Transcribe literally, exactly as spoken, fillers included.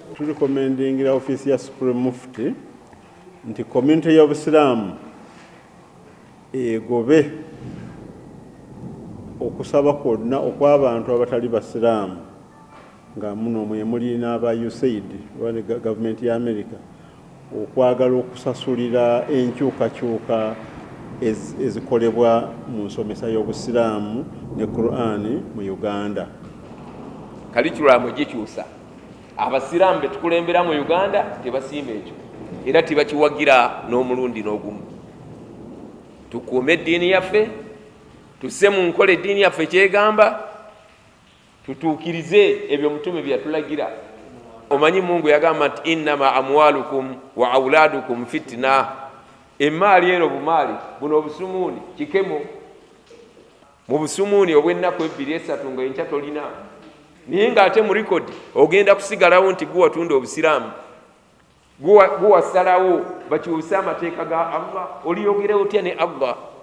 tulikomendingira ofisi ya Supreme Mufti nti community y'Obusiraamu egobe okusaba kwonna okw'abantu abatali basiraamu nga muno mwe muli n'aba U S A I D wane gavumenti ya America okwagala okusasulira enkyukakyuka ezikolebwa mu nsomesa y'Obusiraamu ne Qur'ani mu Uganda. Curriculum gikyusa abasiraamu betukulembera mu Uganda tebasiima ekyo era tebakiwagira n'omulundi n'ogumu. Tukuume eddiini yaffe, tusse mu nkola eddiini yaffe kyegamba, tutuukirize ebyo mutume bye yatulagira. Omanyi Mungu yagamba nti innama amwalukum wa auladukum fitna, emaali eno bumaali buno obusumuuni kikemo. Mu busumuuni obw'ennaku ebbiri esatu nga enkya tolina, naye ng'ate mu likodi ogenda kusigalawo nti gwe watunda Obusiraamu, gwe wasalawo bakyuse amateeka ga Allah, oliyogera otya ne Allah?